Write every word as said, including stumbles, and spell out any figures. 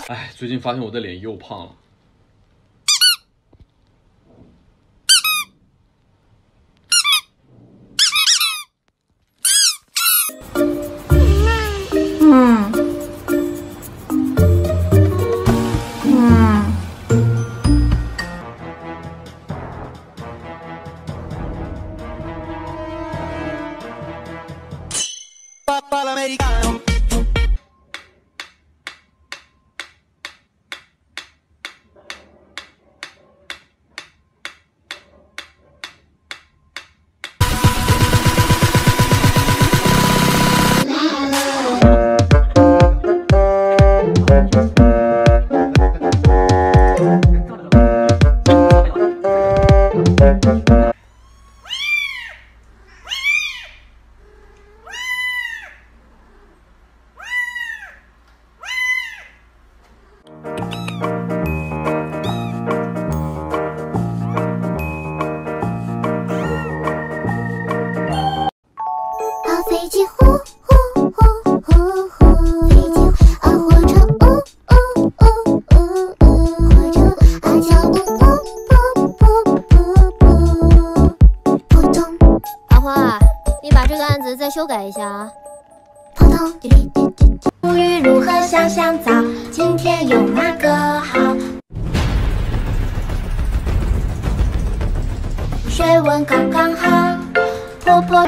哎，最近发现我的脸又胖了。 嗯嗯。 飞机呼呼呼呼呼，飞机啊火车呜呜呜呜呜，火车啊脚步噗噗噗噗噗，扑通。 阿花，你把这个案子再修改一下啊。 扑通滴滴滴滴。沐浴如何香香皂？今天用哪个好？水温刚刚好，婆婆。